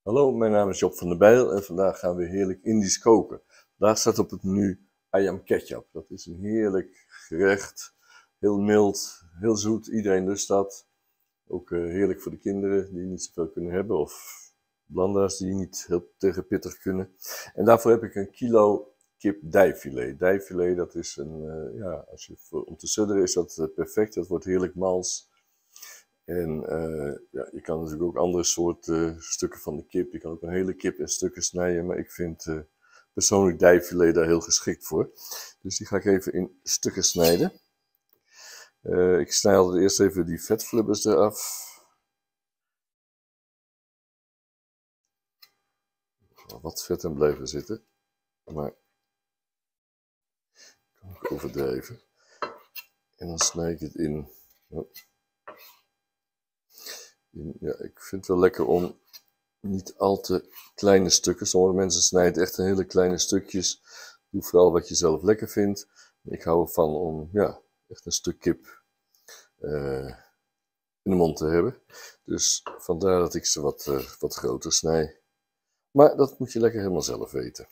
Hallo, mijn naam is Job van der Bijl en vandaag gaan we heerlijk Indisch koken. Vandaag staat op het menu ayam ketchup. Dat is een heerlijk gerecht, heel mild, heel zoet, iedereen lust dat. Ook heerlijk voor de kinderen die niet zoveel kunnen hebben of blanda's die niet heel tegen pittig kunnen. En daarvoor heb ik een kilo kip dijfilet. Dijfilet, dat is om te sudderen is dat perfect. Dat wordt heerlijk mals. En ja, je kan natuurlijk ook andere soorten stukken van de kip. Je kan ook een hele kip in stukken snijden. Maar ik vind persoonlijk dijfilet daar heel geschikt voor. Dus die ga ik even in stukken snijden. Ik snij altijd eerst even die vetflibbers eraf. Wat vet in blijven zitten. Maar kan ik overdrijven. En dan snij ik het in. Ja, ik vind het wel lekker om niet al te kleine stukken. Sommige mensen snijden echt in hele kleine stukjes. Doe vooral wat je zelf lekker vindt. Ik hou ervan om echt een stuk kip in de mond te hebben. Dus vandaar dat ik ze wat groter snij. Maar dat moet je lekker helemaal zelf weten.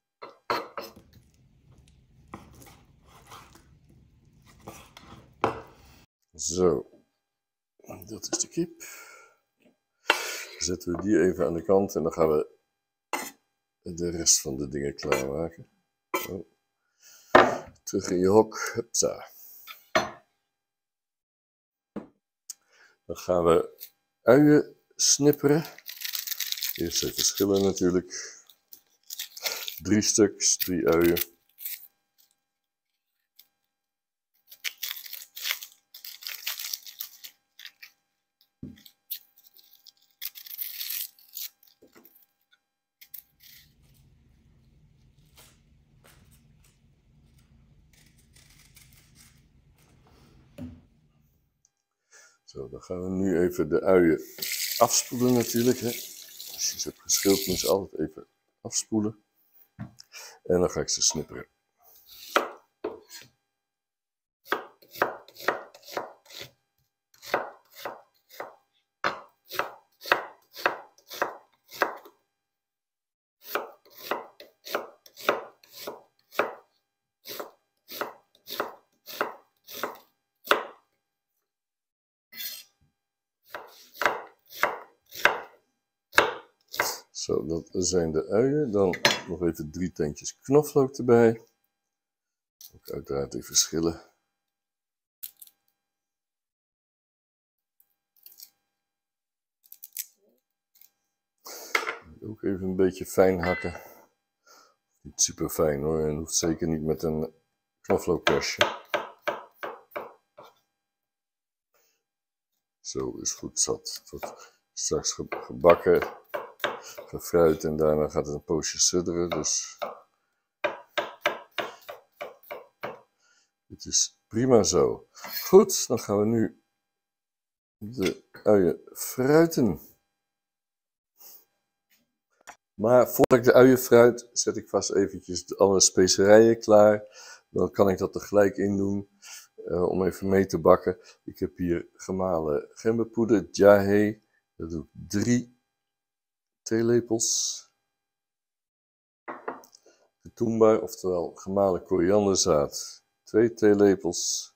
Zo, dat is de kip. Dan zetten we die even aan de kant en dan gaan we de rest van de dingen klaarmaken. Zo. Terug in je hok. Hupsa. Dan gaan we uien snipperen. Eerst even schillen natuurlijk. 3 stuks, 3 uien. Zo, dan gaan we nu even de uien afspoelen natuurlijk. Hè. Als je ze hebt geschild moet je ze altijd even afspoelen. En dan ga ik ze snipperen. Zo, dat zijn de uien. Dan nog even 3 teentjes knoflook erbij. Ook uiteraard even schillen. Ook even een beetje fijn hakken. Niet super fijn hoor, en hoeft zeker niet met een knoflookpresje. Zo is goed zat. Het wordt straks gebakken, gefruit en daarna gaat het een poosje sudderen. Dus het is prima zo. Goed, dan gaan we nu de uien fruiten. Maar voordat ik de uien fruit, zet ik vast eventjes alle specerijen klaar. Dan kan ik dat er gelijk in doen om even mee te bakken. Ik heb hier gemalen gemberpoeder, jahe. Dat doe ik 3 theelepels. Ketumbar, oftewel gemalen korianderzaad, 2 theelepels.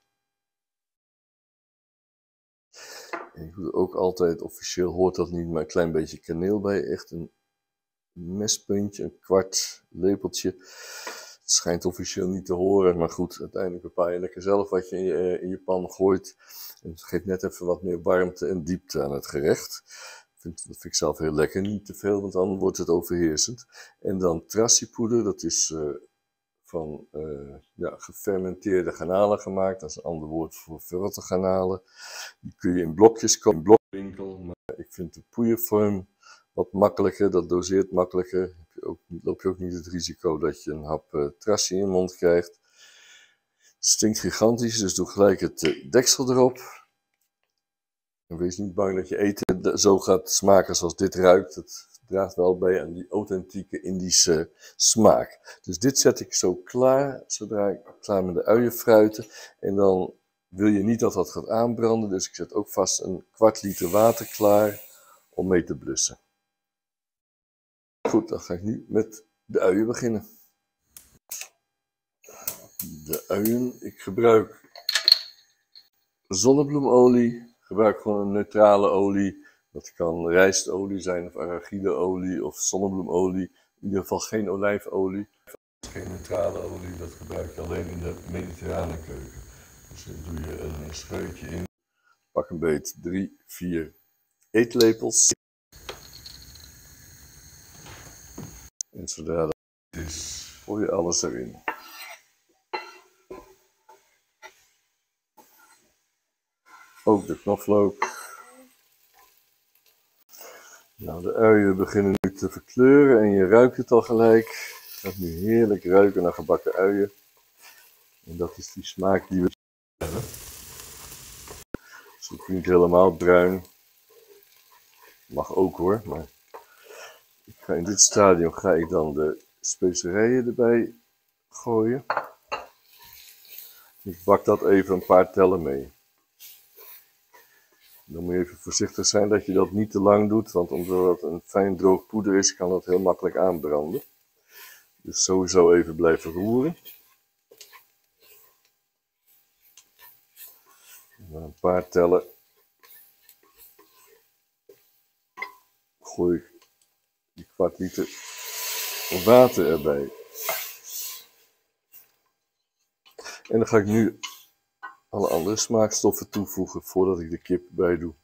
En ik doe er ook altijd, officieel hoort dat niet, maar een klein beetje kaneel bij. Echt een mespuntje, een kwart lepeltje. Het schijnt officieel niet te horen, maar goed, uiteindelijk bepaal je lekker zelf wat je in je pan gooit. En het geeft net even wat meer warmte en diepte aan het gerecht. Dat vind ik zelf heel lekker, niet te veel, want dan wordt het overheersend. En dan trassipoeder, dat is van gefermenteerde garnalen gemaakt. Dat is een ander woord voor verrotte garnalen. Die kun je in blokjes kopen, in blokkenwinkel. Maar ik vind de poeiervorm wat makkelijker, dat doseert makkelijker. Loop je ook niet het risico dat je een hap trassie in je mond krijgt. Het stinkt gigantisch, dus doe gelijk het deksel erop. En wees niet bang dat je eten zo gaat smaken zoals dit ruikt. Het draagt wel bij aan die authentieke Indische smaak. Dus dit zet ik zo klaar, zodra ik klaar met de uien fruiten. En dan wil je niet dat dat gaat aanbranden, dus ik zet ook vast een kwart liter water klaar om mee te blussen. Goed, dan ga ik nu met de uien beginnen. De uien, ik gebruik zonnebloemolie. Gebruik gewoon een neutrale olie. Dat kan rijstolie zijn of arachideolie of zonnebloemolie. In ieder geval geen olijfolie. Geen neutrale olie, dat gebruik je alleen in de mediterrane keuken. Dus dan doe je een scheutje in. Pak een beet 3, 4 eetlepels. En zodra dat is, gooi je alles erin. Ook de knoflook. Nou, de uien beginnen nu te verkleuren en je ruikt het al gelijk. Het gaat nu heerlijk ruiken naar gebakken uien. En dat is die smaak die we hebben. Dus het is niet helemaal bruin. Mag ook hoor, maar in dit stadium ga ik dan de specerijen erbij gooien. Ik bak dat even een paar tellen mee. Dan moet je even voorzichtig zijn dat je dat niet te lang doet, want omdat het een fijn droog poeder is, kan dat heel makkelijk aanbranden. Dus sowieso even blijven roeren. Na een paar tellen gooi ik die kwart liter water erbij. En dan ga ik nu alle andere smaakstoffen toevoegen voordat ik de kip bij doe.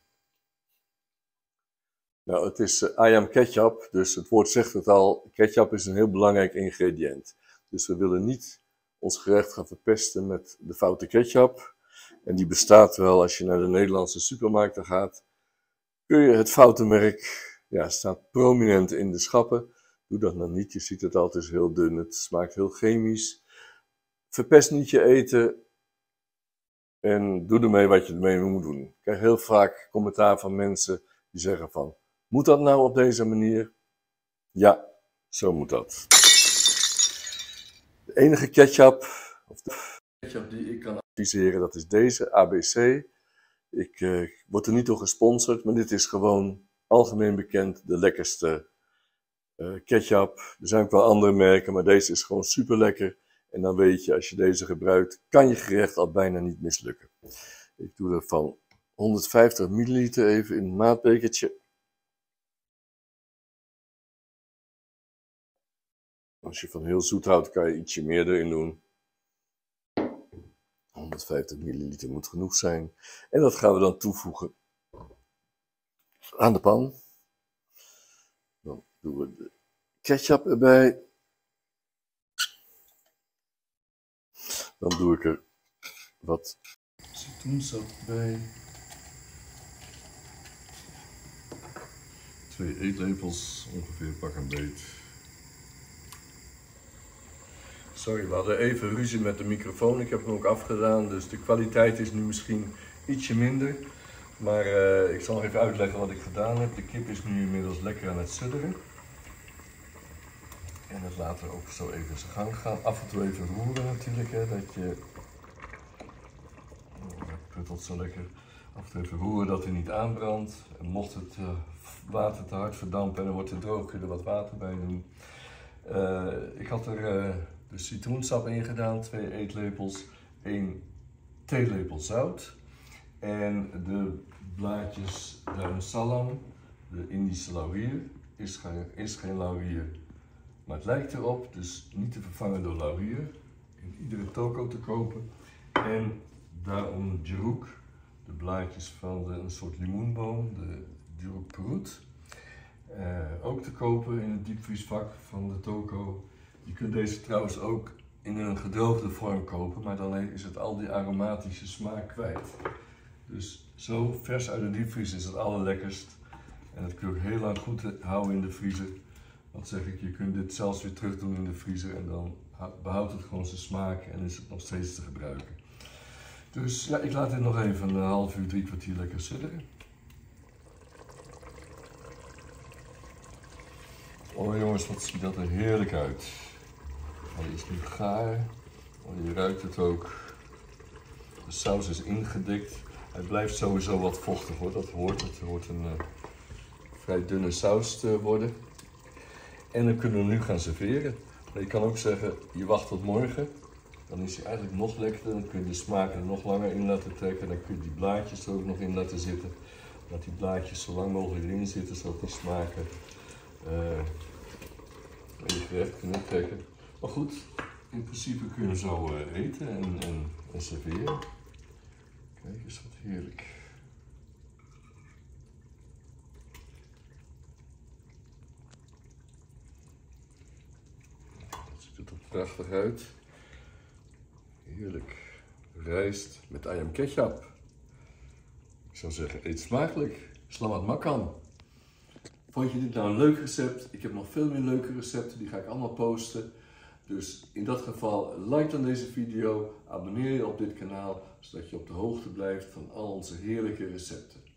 Nou, het is ayam ketchup, dus het woord zegt het al, ketchup is een heel belangrijk ingrediënt. Dus we willen niet ons gerecht gaan verpesten met de foute ketchup. En die bestaat wel als je naar de Nederlandse supermarkten gaat. Kun je het foute merk, ja, staat prominent in de schappen. Doe dat nou niet, je ziet het altijd heel dun, het smaakt heel chemisch. Verpest niet je eten. En doe ermee wat je ermee moet doen. Ik krijg heel vaak commentaar van mensen die zeggen van, moet dat nou op deze manier? Ja, zo moet dat. De enige ketchup, of de ketchup die ik kan adviseren, dat is deze, ABC. Ik word er niet door gesponsord, maar dit is gewoon algemeen bekend de lekkerste ketchup. Er zijn ook wel andere merken, maar deze is gewoon super lekker. En dan weet je, als je deze gebruikt, kan je gerecht al bijna niet mislukken. Ik doe er van 150 milliliter even in een maatbekertje. Als je van heel zoet houdt, kan je ietsje meer erin doen. 150 milliliter moet genoeg zijn. En dat gaan we dan toevoegen aan de pan. Dan doen we de ketchup erbij. Dan doe ik er wat citroensap bij. 2 eetlepels, ongeveer, pak een beet. Sorry, we hadden even ruzie met de microfoon. Ik heb hem ook afgedaan, dus de kwaliteit is nu misschien ietsje minder. Maar ik zal nog even uitleggen wat ik gedaan heb. De kip is nu inmiddels lekker aan het sudderen. En het laten we ook zo even zijn gang gaan. Af en toe even roeren natuurlijk, hè, dat je... Oh, dat pruttelt zo lekker. Af en toe even roeren dat hij niet aanbrandt. En mocht het water te hard verdampen en dan wordt het droog, kun je er wat water bij doen. Ik had er de citroensap in gedaan, 2 eetlepels, 1 theelepel zout. En de blaadjes duim salam, de Indische laurier, is geen laurier. Maar het lijkt erop, dus niet te vervangen door laurier. In iedere toko te kopen. En daarom djeroek, de blaadjes van een soort limoenboom, de djeroek perut. Ook te kopen in het diepvriesvak van de toko. Je kunt deze trouwens ook in een gedroogde vorm kopen, maar dan is het al die aromatische smaak kwijt. Dus zo vers uit de diepvries is het allerlekkerst. En dat kun je ook heel lang goed houden in de vriezer. Want zeg ik, je kunt dit zelfs weer terug doen in de vriezer en dan behoudt het gewoon zijn smaak en is het nog steeds te gebruiken. Dus ja, ik laat dit nog even een half uur, 3 kwartier lekker sudderen. Oh jongens, wat ziet dat er heerlijk uit. Hij is nu gaar. Oh, je ruikt het ook. De saus is ingedikt. Hij blijft sowieso wat vochtig hoor, dat hoort. Het hoort een vrij dunne saus te worden. En dan kunnen we hem nu gaan serveren. Maar je kan ook zeggen, je wacht tot morgen. Dan is hij eigenlijk nog lekkerder. Dan kun je de smaak er nog langer in laten trekken. Dan kun je die blaadjes er ook nog in laten zitten. Laat die blaadjes zo lang mogelijk erin zitten, zodat die smaken in je gerecht kunnen trekken. Maar goed, in principe kun je hem zo eten en serveren. Kijk eens wat heerlijk. Dat ziet er prachtig uit. Heerlijk. Rijst met ayam ketchup. Ik zou zeggen, eet smakelijk. Selamat makan. Vond je dit nou een leuk recept? Ik heb nog veel meer leuke recepten, die ga ik allemaal posten. Dus in dat geval, like dan deze video, abonneer je op dit kanaal, zodat je op de hoogte blijft van al onze heerlijke recepten.